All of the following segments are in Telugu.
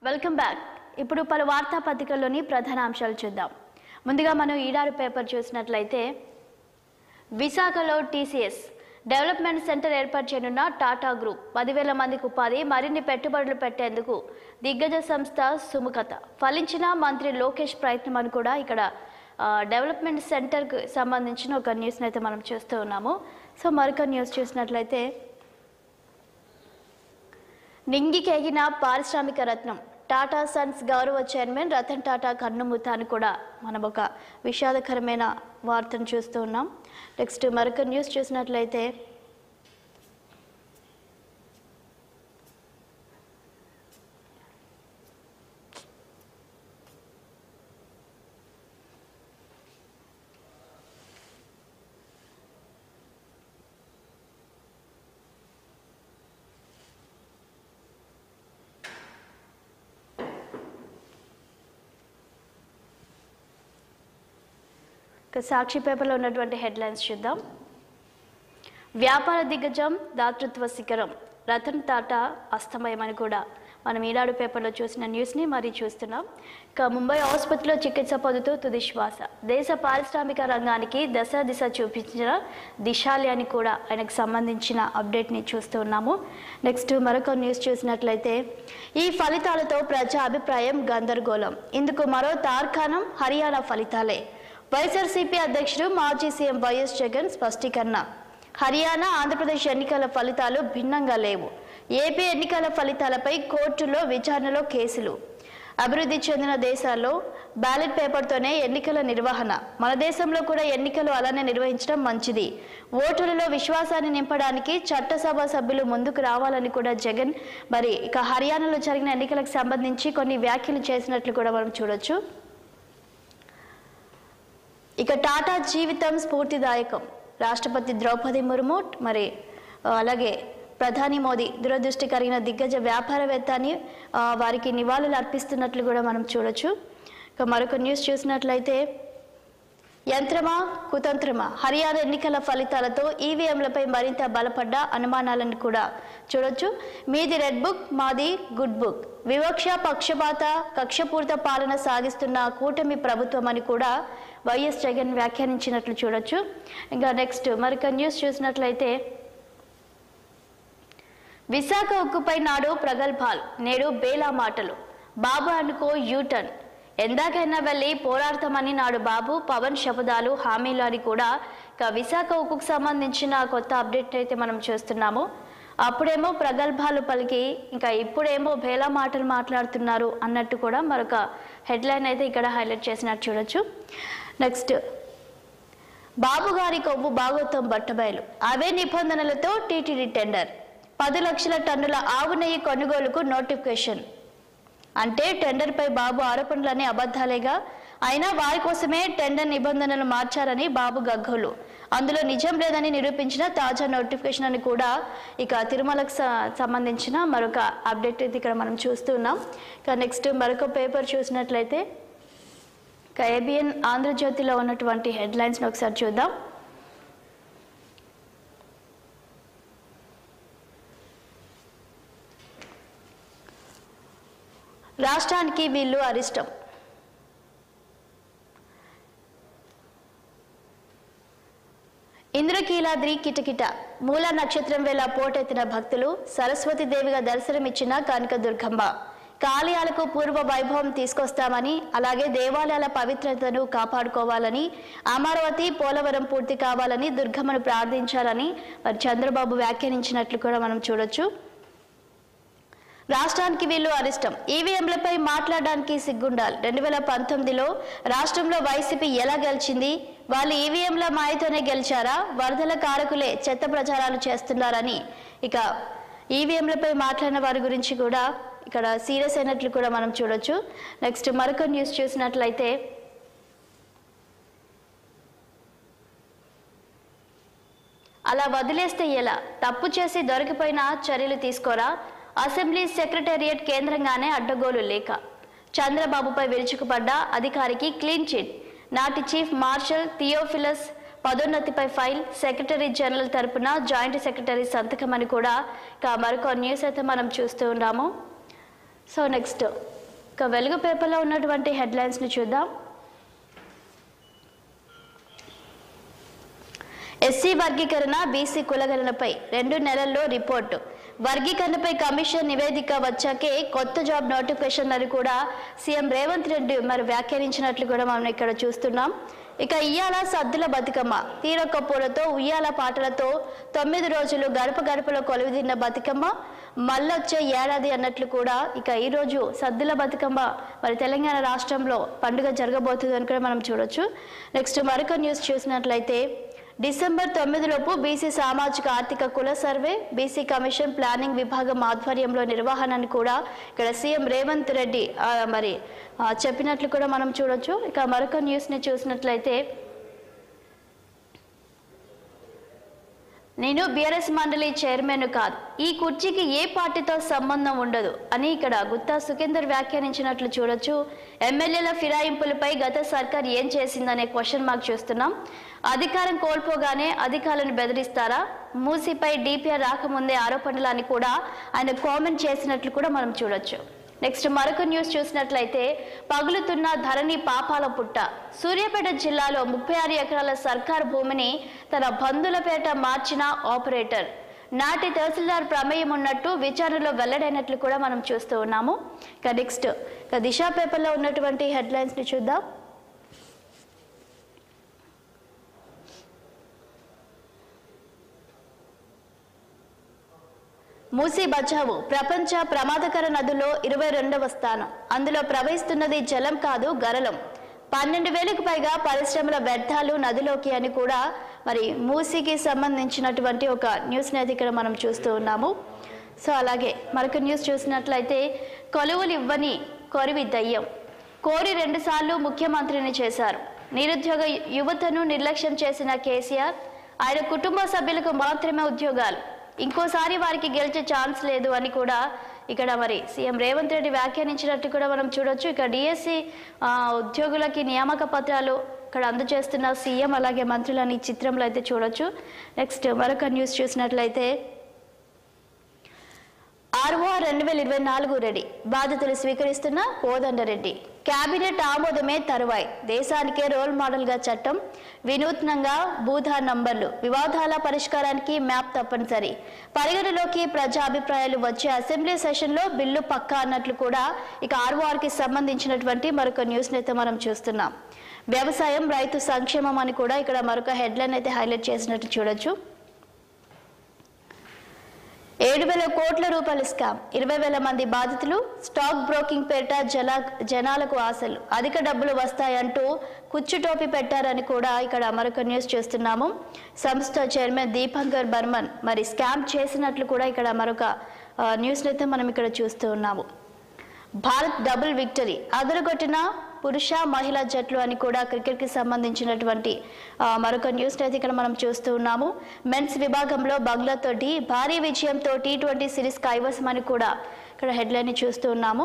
Welcome back. ఇప్పుడు పలు వార్తాపత్రికల్లోని ప్రధాన అంశాలు చూద్దాం. ముందుగా మనం ఈనాడు పేపర్ చూసినట్లయితే విశాఖలో టీసీఎస్ డెవలప్మెంట్ సెంటర్ ఏర్పాటు చేయనున్న టాటా గ్రూప్ 10,000 మందికి ఉపాధి, మరిన్ని పెట్టుబడులు పెట్టేందుకు దిగ్గజ సంస్థ సుముఖత ఫలించిన మంత్రి లోకేష్ ప్రయత్నం అని కూడా ఇక్కడ డెవలప్మెంట్ సెంటర్కి సంబంధించిన ఒక న్యూస్ని అయితే మనం చూస్తూ ఉన్నాము. సో మరొక న్యూస్ చూసినట్లయితే నింగికెగిన పారిశ్రామిక రత్నం టాటా సన్స్ గౌరవ చైర్మన్ రతన్ టాటా కన్నుమూత అని కూడా మనం ఒక విషాదకరమైన వార్తను చూస్తూ ఉన్నాం. నెక్స్ట్ మరొక న్యూస్ చూసినట్లయితే సాక్షి పేపర్లో ఉన్నటువంటి హెడ్లైన్స్ చూద్దాం. వ్యాపార దిగ్గజం దాతృత్వ శిఖరం రతన్ టాటా అస్తమయమని కూడా మనం ఈనాడు పేపర్లో చూసిన న్యూస్ని మరీ చూస్తున్నాం. ఇక ముంబై ఆసుపత్రిలో చికిత్స పొందుతూ తుది శ్వాస దేశ పారిశ్రామిక రంగానికి దిశ చూపించిన దిశాలి అని కూడా ఆయనకు సంబంధించిన అప్డేట్ని చూస్తూ ఉన్నాము. నెక్స్ట్ మరొక న్యూస్ చూసినట్లయితే ఈ ఫలితాలతో ప్రజా అభిప్రాయం గందరగోళం, ఇందుకు మరో తార్కాణం హర్యానా ఫలితాలే. వైఎస్ఆర్సీపీ అధ్యక్షుడు మాజీ సీఎం వైఎస్ జగన్ స్పష్టీకరణ. హర్యానా ఆంధ్రప్రదేశ్ ఎన్నికల ఫలితాలు భిన్నంగా లేవు. ఏపీ ఎన్నికల ఫలితాలపై కోర్టులో విచారణలో కేసులు. అభివృద్ధి చెందిన దేశాల్లో బ్యాలెట్ పేపర్తోనే ఎన్నికల నిర్వహణ, మన దేశంలో కూడా ఎన్నికలు అలానే నిర్వహించడం మంచిది. ఓటర్లలో విశ్వాసాన్ని నింపడానికి చట్టసభ సభ్యులు ముందుకు రావాలని కూడా జగన్ మరి ఇక హర్యానాలో జరిగిన ఎన్నికలకు సంబంధించి కొన్ని వ్యాఖ్యలు చేసినట్లు కూడా మనం చూడొచ్చు. ఇక టాటా జీవితం స్ఫూర్తిదాయకం, రాష్ట్రపతి ద్రౌపది ముర్ము మరి అలాగే ప్రధాని మోదీ దురదృష్టి కలిగిన దిగ్గజ వ్యాపారవేత్త అని వారికి నివాళులు అర్పిస్తున్నట్లు కూడా మనం చూడొచ్చు. ఇక మరొక న్యూస్ చూసినట్లయితే యంత్రమా కుతంత్రమా హర్యానా ఎన్నికల ఫలితాలతో ఈవీఎంలపై మరింత బలపడ్డ అనుమానాలను కూడా చూడొచ్చు. మీది రెడ్ బుక్, మాది గుడ్ బుక్, వివక్ష పక్షపాత కక్షపూరిత పాలన సాగిస్తున్న కూటమి ప్రభుత్వం అని కూడా వైఎస్ జగన్ వ్యాఖ్యానించినట్లు చూడొచ్చు. ఇంకా నెక్స్ట్ మరొక న్యూస్ చూసినట్లయితే విశాఖ ఉక్కుపై నాడు ప్రగల్భాలు, నేడు బేలా మాటలు, బాబు అనుకో యూటర్న్, ఎందాకైనా వెళ్ళి పోరాడతామని నాడు బాబు పవన్ శపథాలు హామీలు అని కూడా ఇక విశాఖ ఉక్కుకు సంబంధించిన కొత్త అప్డేట్ అయితే మనం చూస్తున్నాము. అప్పుడేమో ప్రగల్భాలు పలికి ఇంకా ఇప్పుడేమో బేలా మాటలు మాట్లాడుతున్నారు అన్నట్టు కూడా మరొక హెడ్లైన్ అయితే ఇక్కడ హైలైట్ చేసినట్టు చూడొచ్చు. నెక్స్ట్ బాబు గారి కొవ్వు భాగోత్వం బట్టబయలు, అవే నిబంధనలతో టీటీడీ టెండర్, 10 లక్షల టన్నుల ఆవు నెయ్యి కొనుగోలుకు నోటిఫికేషన్. అంటే టెండర్పై బాబు ఆరోపణలన్నీ అబద్ధాలేగా, అయినా వారి కోసమే టెండర్ నిబంధనలు మార్చారని బాబు గగ్గోలు, అందులో నిజం లేదని నిరూపించిన తాజా నోటిఫికేషన్ అని కూడా ఇక తిరుమలకు సంబంధించిన మరొక అప్డేట్ అయితే ఇక్కడ మనం చూస్తున్నాం. ఇక నెక్స్ట్ మరొక పేపర్ చూసినట్లయితే ఇక ఏబిఎన్ ఆంధ్రజ్యోతిలో ఉన్నటువంటి హెడ్లైన్స్ని ఒకసారి చూద్దాం. రాష్ట్రానికి వీళ్ళు అరిష్టం, ఇంద్రకీలాద్రి కిటకిట, మూల నక్షత్రం వేళ పోటెత్తిన భక్తులు, సరస్వతీదేవిగా దర్శనమిచ్చిన కనకదుర్గమ్మ, ఆలయాలకు పూర్వ వైభవం తీసుకొస్తామని అలాగే దేవాలయాల పవిత్రతను కాపాడుకోవాలని, అమరావతి పోలవరం పూర్తి కావాలని దుర్గమ్మను ప్రార్థించాలని మరి చంద్రబాబు వ్యాఖ్యానించినట్లు కూడా మనం చూడొచ్చు. రాష్ట్రానికి వీళ్ళు అరిష్టం, ఈవీఎంలపై మాట్లాడడానికి సిగ్గుండాలి, 2019లో రాష్ట్రంలో వైసీపీ ఎలా గెలిచింది, వాళ్ళు ఈవీఎంల మాయతోనే గెలిచారా, వరదల కారకులే చెత్త ప్రచారాలు చేస్తున్నారని ఇక ఈవీఎంలపై మాట్లాడిన వారి గురించి కూడా ఇక్కడ సీరియస్ అయినట్లు కూడా మనం చూడొచ్చు. నెక్స్ట్ మరొక న్యూస్ చూసినట్లయితే అలా వదిలేస్తే ఎలా, తప్పు చేసి దొరికిపోయిన చర్యలు తీసుకోరా, అసెంబ్లీ సెక్రటేరియట్ కేంద్రంగానే అడ్డగోలు లేక, చంద్రబాబుపై విరుచుకుపడ్డ అధికారికి క్లీన్ చిట్, నాటి చీఫ్ మార్షల్ థియోఫిలస్ పదోన్నతిపై ఫైల్, సెక్రటరీ జనరల్ తరపున జాయింట్ సెక్రటరీ సంతకం అని కూడా మరొక న్యూస్ అయితే మనం చూస్తూ ఉన్నాము. సో నెక్స్ట్ ఇక వెలుగు పేపర్లో ఉన్నటువంటి హెడ్లైన్స్ని చూద్దాం. ఎస్సీ వర్గీకరణ, బీసీ కులగణనపై 2 నెలల్లో రిపోర్టు. వర్గీకరణపై కమిషన్ నివేదిక వచ్చాకే కొత్త జాబ్ నోటిఫికేషన్లను కూడా సీఎం రేవంత్ రెడ్డి వ్యాఖ్యానించినట్లు కూడా మనం ఇక్కడ చూస్తున్నాం. ఇక ఇయ్యాల సద్దుల బతుకమ్మ, తీరొక్క పూలతో ఉయ్యాల పాటలతో 9 రోజులు గడప గడపలో కొలువుదీరిన బతుకమ్మ మళ్ళొచ్చే ఏడాది అన్నట్లు కూడా ఇక ఈరోజు సద్దుల బతుకమ్మ తెలంగాణ రాష్ట్రంలో పండుగ జరగబోతుందని కూడా మనం చూడొచ్చు. నెక్స్ట్ మరొక న్యూస్ చూసినట్లయితే డిసెంబర్ 9 లోపు బీసీ సామాజిక ఆర్థిక కుల సర్వే, బీసీ కమిషన్ ప్లానింగ్ విభాగం ఆధ్వర్యంలో నిర్వహణను కూడా ఇక్కడ సీఎం రేవంత్ రెడ్డి చెప్పినట్లు కూడా మనం చూడొచ్చు. ఇక మరొక న్యూస్ని చూసినట్లయితే నేను బీఆర్ఎస్ మండలి చైర్మన్ కాదు, ఈ కుర్చీకి ఏ పార్టీతో సంబంధం ఉండదు అని ఇక్కడ గుత్తా సుఖేందర్ వ్యాఖ్యానించినట్లు చూడొచ్చు. ఎమ్మెల్యేల ఫిరాయింపులపై గత సర్కార్ ఏం చేసిందనే క్వశ్చన్ మార్క్ చూస్తున్నాం. అధికారం కోల్పోగానే అధికారులను బెదిరిస్తారా? మూసీపై డిపిఆర్ రాకముందే ఆరోపణలని కూడా ఆయన కామెంట్ చేసినట్లు కూడా మనం చూడొచ్చు. నెక్స్ట్ మరొక న్యూస్ చూసినట్లయితే పగులుతున్న ధరణి పాపాల పుట్ట. సూర్యాపేట జిల్లాలో 36 ఎకరాల సర్కారు భూమిని తన బంధువుల పేట మార్చిన ఆపరేటర్. నాటి తహసీల్దార్ ప్రమేయం ఉన్నట్టు విచారణలో వెల్లడైనట్లు కూడా మనం చూస్తూ ఉన్నాము. ఇక నెక్స్ట్ దిశ పేపర్లో ఉన్నటువంటి హెడ్లైన్స్ని చూద్దాం. మూసీ బచావు, ప్రపంచ ప్రమాదకర నదుల్లో 22వ స్థానం. అందులో ప్రవహిస్తున్నది జలం కాదు, గరలం. 12,000కు పైగా పరిశ్రమల వ్యర్థాలు నదిలోకి అని కూడా మూసీకి సంబంధించినటువంటి ఒక న్యూస్ని అయితే ఇక్కడ మనం చూస్తూ ఉన్నాము. సో అలాగే మరొక న్యూస్ చూసినట్లయితే కొలువులు ఇవ్వని కొరివి దయ్యం, కోరి 2 సార్లు ముఖ్యమంత్రిని చేశారు. నిరుద్యోగ యువతను నిర్లక్ష్యం చేసిన కేసీఆర్, ఆయన కుటుంబ సభ్యులకు మాత్రమే ఉద్యోగాలు, ఇంకోసారి వారికి గెలిచే ఛాన్స్ లేదు అని కూడా ఇక్కడ సీఎం రేవంత్ రెడ్డి వ్యాఖ్యానించినట్టు కూడా మనం చూడొచ్చు. ఇక డిఎస్సి ఉద్యోగులకి నియామక పత్రాలు ఇక్కడ అందజేస్తున్న సీఎం అలాగే మంత్రులని చిత్రంలో అయితే చూడొచ్చు. నెక్స్ట్ మరొక న్యూస్ చూసినట్లయితే ఆర్ఓఆర్ 2024 రెడీ, బాధ్యతలు స్వీకరిస్తున్న కోదండరెడ్డి. కేబినెట్ ఆమోదమే తరువాయి, దేశానికే రోల్ మోడల్గా చట్టం, వినూత్నంగా భూధా నంబర్లు, వివాదాల పరిష్కారానికి మ్యాప్ తప్పనిసరి, పరిగణలోకి ప్రజాభిప్రాయాలు వచ్చే అసెంబ్లీ సెషన్లో బిల్లు పక్కా అన్నట్లు కూడా ఇక ఆర్ఓఆర్కి సంబంధించినటువంటి మరొక న్యూస్ని అయితే మనం చూస్తున్నాం. వ్యవసాయం, రైతు సంక్షేమం అని కూడా ఇక్కడ మరొక హెడ్లైన్ అయితే హైలైట్ చేసినట్టు చూడొచ్చు. 7,000 కోట్ల రూపాయల స్కామ్, 20,000 మంది బాధితులు, స్టాక్ బ్రోకింగ్ పేరిట జనాలకు ఆశలు, అధిక డబ్బులు వస్తాయంటూ కుచ్చుటోపి పెట్టారని కూడా ఇక్కడ మరొక న్యూస్ చూస్తున్నాము. సంస్థ చైర్మన్ దీపంకర్ బర్మన్ స్కామ్ చేసినట్లు కూడా ఇక్కడ మరొక న్యూస్ అయితే మనం ఇక్కడ చూస్తూ ఉన్నాము. భారత్ డబుల్ విక్టరీ, అదరగొట్టిన పురుష మహిళా జట్లు అని కూడా క్రికెట్కి సంబంధించినటువంటి మరొక న్యూస్ అయితే ఇక్కడ మనం చూస్తూ ఉన్నాము. మెన్స్ విభాగంలో బంగ్లాతోటి భారీ విజయంతో T20 సిరీస్ కైవసం అని కూడా ఇక్కడ హెడ్లైన్ చూస్తూ ఉన్నాము.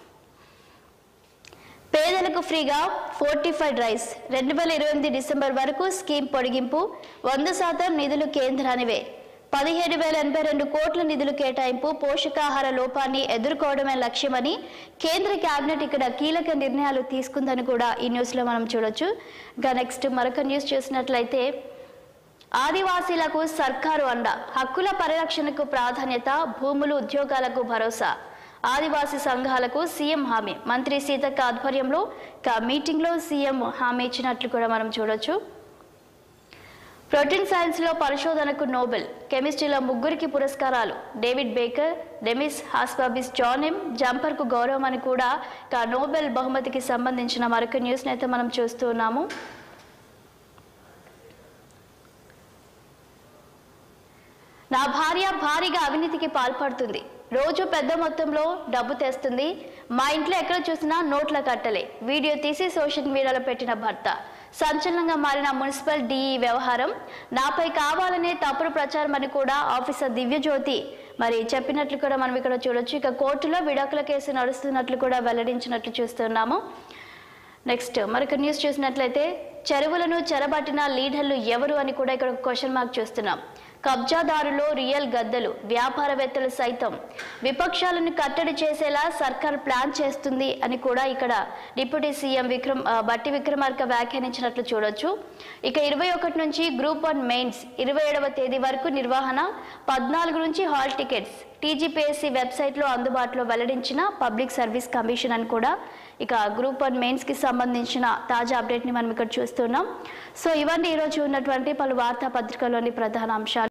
పేదలకు ఫ్రీగా 45 రైస్, 2028 డిసెంబర్ వరకు స్కీమ్ పొడిగింపు, 100% నిధులు కేంద్రానివే, 17,082 కోట్ల నిధులు కేటాయింపు, పోషకాహార లోపాన్ని ఎదుర్కోవడమే లక్ష్యమని కేంద్ర కేబినెట్ ఇక్కడ కీలక నిర్ణయాలు తీసుకుందని కూడా ఈ న్యూస్లో మనం చూడొచ్చు. ఇంకా నెక్స్ట్ మరొక న్యూస్ చూసినట్లయితే ఆదివాసీలకు సర్కారు అండ, హక్కుల పరిరక్షణకు ప్రాధాన్యత, భూములు ఉద్యోగాలకు భరోసా, ఆదివాసీ సంఘాలకు సీఎం హామీ. మంత్రి సీతక్క ఆధ్వర్యంలో మీటింగ్లో సీఎం హామీ ఇచ్చినట్లు కూడా మనం చూడొచ్చు. ప్రోటీన్ సైన్స్లో పరిశోధనకు నోబెల్, కెమిస్ట్రీలో 3కి పురస్కారాలు, David Baker, Demis Hassabis, John M జంపర్కు గౌరవం అని కూడా నోబెల్ బహుమతికి సంబంధించిన మరొక న్యూస్ని అయితే మనం చూస్తూ ఉన్నాము. నా భార్య భారీగా అవినీతికి పాల్పడుతుంది, రోజు పెద్ద మొత్తంలో డబ్బు తెస్తుంది, మా ఇంట్లో ఎక్కడ చూసినా నోట్ల కట్టలే, వీడియో తీసి సోషల్ మీడియాలో పెట్టిన భర్త. సంచలనంగా మారిన మున్సిపల్ డిఈ వ్యవహారం, నాపై కావాలనే తప్పుడు ప్రచారం అని కూడా ఆఫీసర్ దివ్యజ్యోతి చెప్పినట్లు కూడా మనం ఇక్కడ చూడొచ్చు. ఇక కోర్టులో విడాకుల కేసు నడుస్తున్నట్లు కూడా వెల్లడించినట్లు చూస్తున్నాము. నెక్స్ట్ మరొక న్యూస్ చూసినట్లయితే చెరువులను చెరబట్టిన లీడర్లు ఎవరు అని కూడా ఇక్కడ క్వశ్చన్ మార్క్ చూస్తున్నాం. కబ్జాదారులో రియల్ గద్దలు, వ్యాపారవేత్తలు సైతం విపక్షాలను కట్టడి చేసేలా సర్కార్ ప్లాన్ చేస్తుంది అని కూడా ఇక్కడ డిప్యూటీ సీఎం బట్టి విక్రమార్క వ్యాఖ్యానించినట్లు చూడొచ్చు. ఇక 21 నుంచి గ్రూప్ 1 మెయిన్స్ 27వ తేదీ వరకు నిర్వహణ, 14 నుంచి హాల్ టికెట్స్ టీజీపీఎస్సీ వెబ్సైట్లో అందుబాటులో వెల్లడించిన పబ్లిక్ సర్వీస్ కమిషన్ అని కూడా ఇక గ్రూప్ 1 మెయిన్స్కి సంబంధించిన తాజా అప్డేట్ని మనం ఇక్కడ చూస్తున్నాం. సో ఇవన్నీ ఈరోజు ఉన్నటువంటి పలు వార్తాపత్రికల్లోని ప్రధాన అంశాలు.